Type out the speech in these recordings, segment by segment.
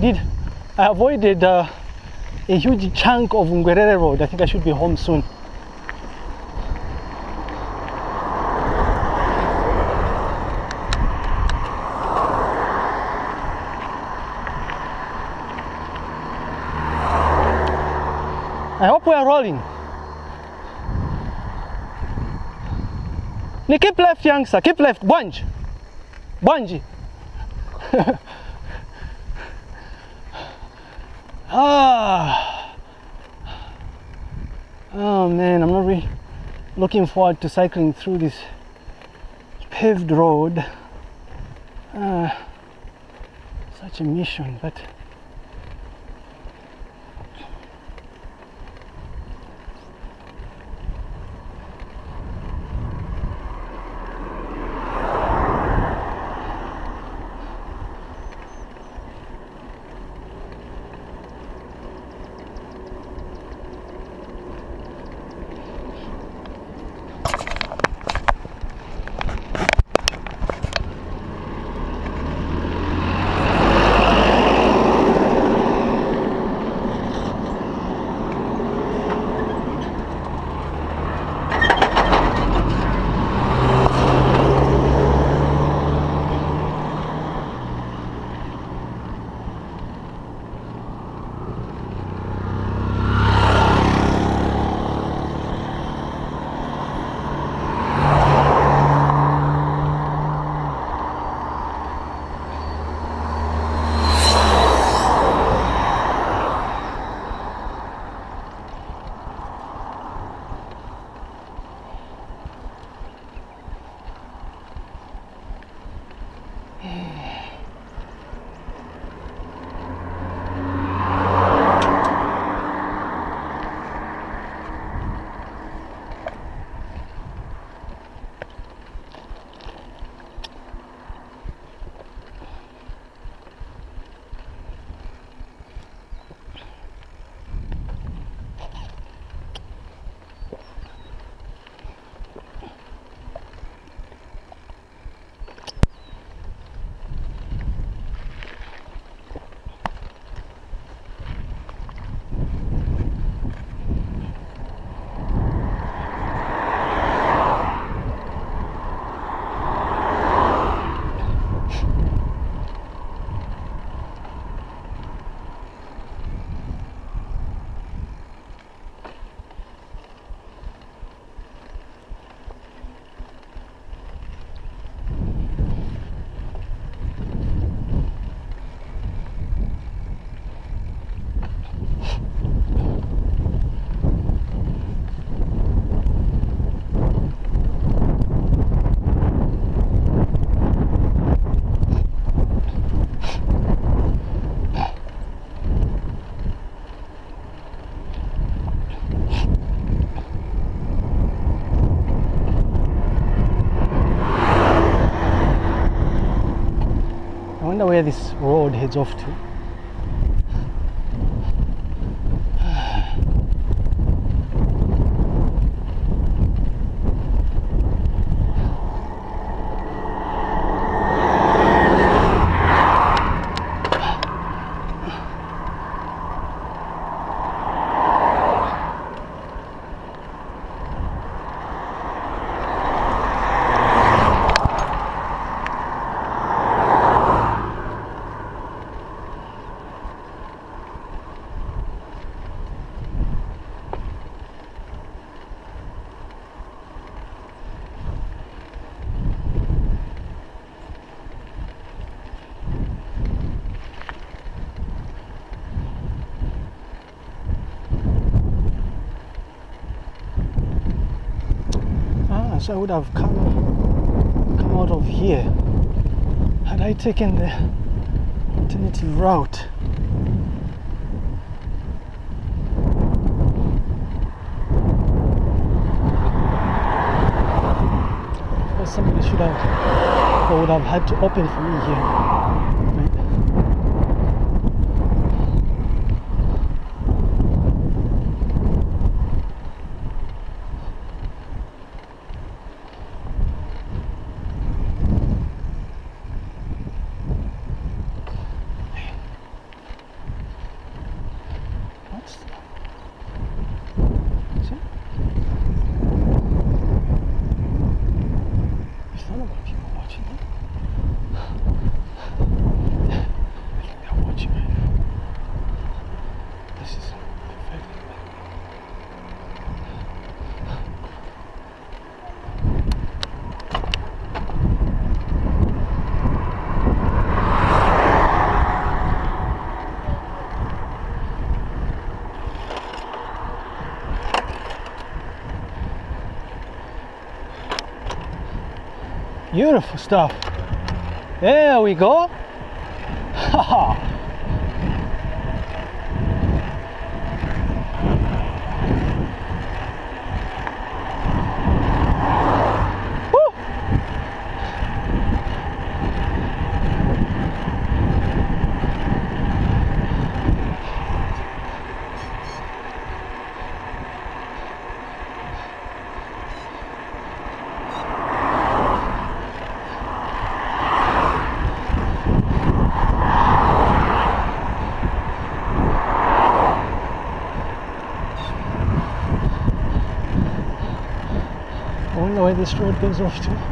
I avoided a huge chunk of Ngwerere Road. I think I should be home soon. I hope we are rolling. Ni keep left, youngster. Keep left. Bunge. Bunge. Oh man, I'm not really looking forward to cycling through this paved road. Such a mission, but I wonder where this road heads off to. So I would have come out of here had I taken the alternative route. Or somebody should have, or would have had to open for me here. Right? Beautiful stuff. There we go. Haha. I wonder where this road goes off to.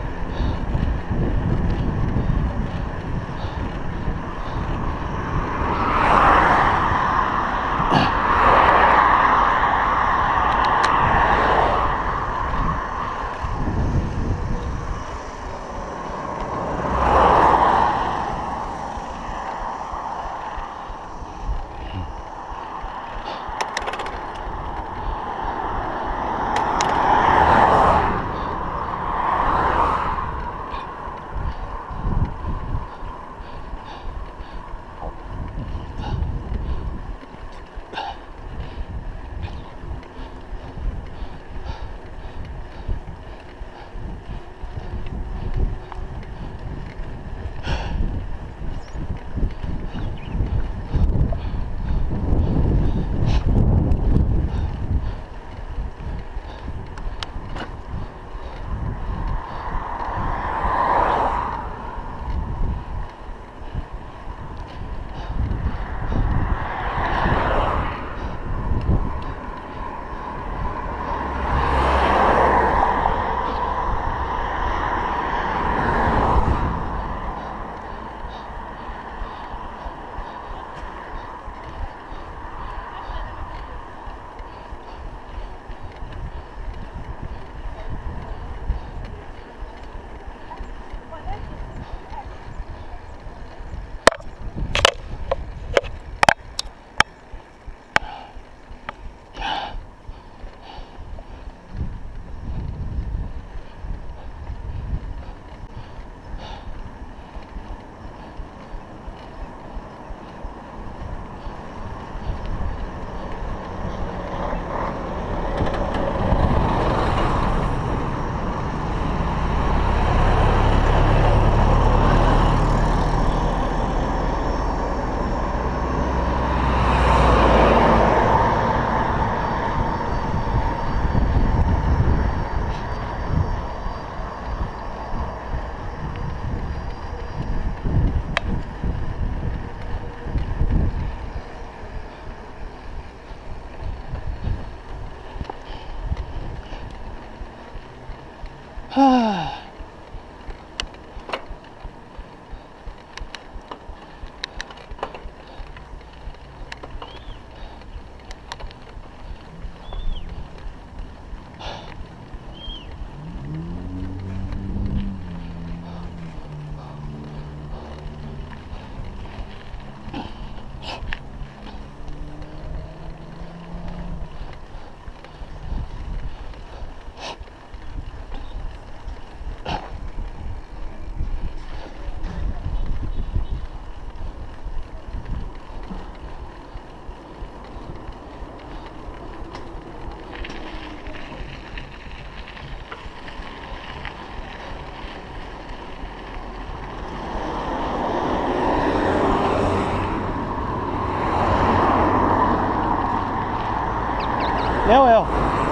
Yeah, well,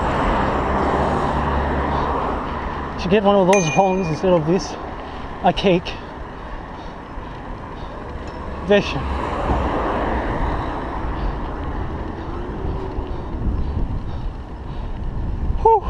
should get one of those horns instead of this, a cake. Vision. Whew.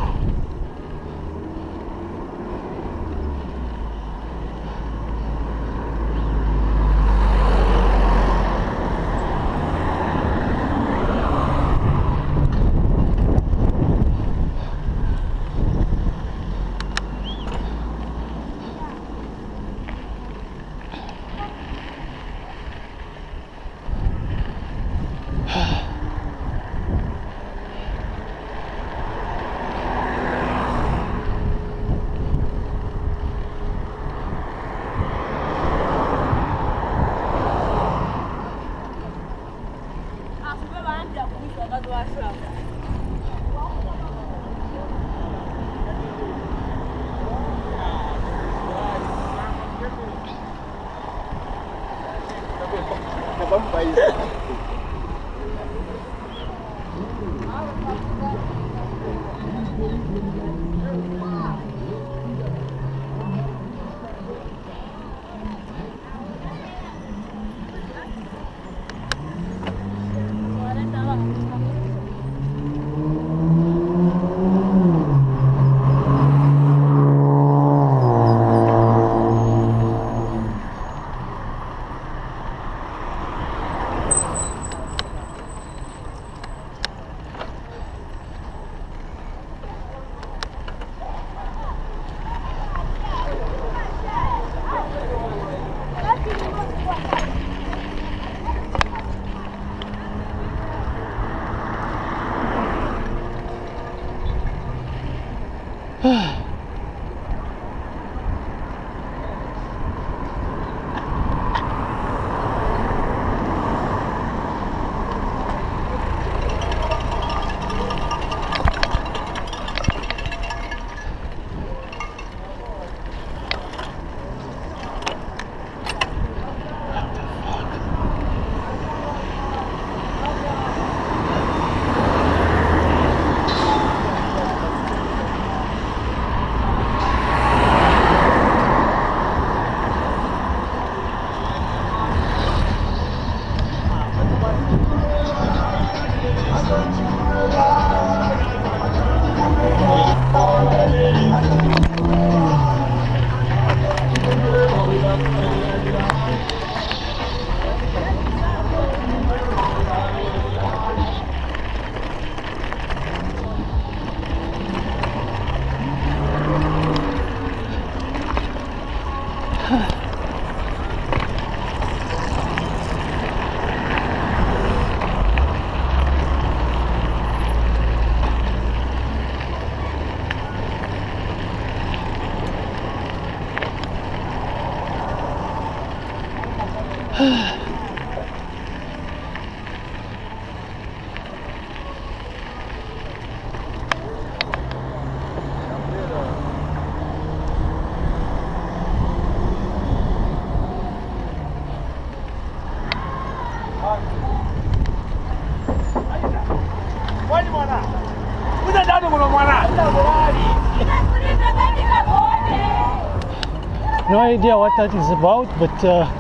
No idea what that is about, but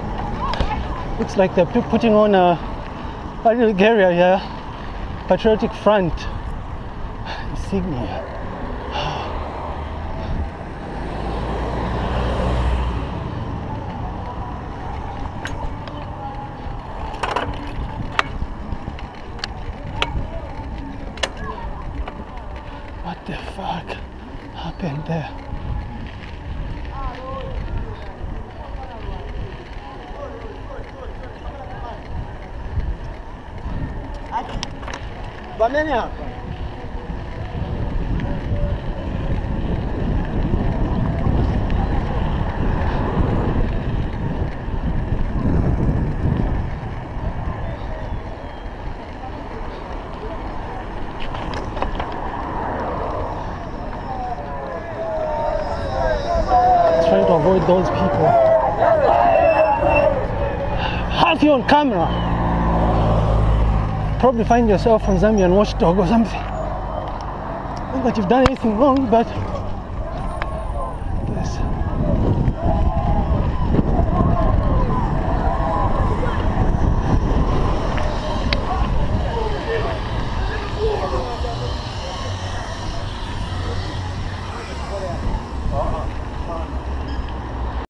looks like they're putting on a little area here. Patriotic Front insignia. What the fuck happened there? Bamenya. Trying to avoid those people. Have you on camera? Probably find yourself on Zambian watchdog or something. Not that you've done anything wrong, but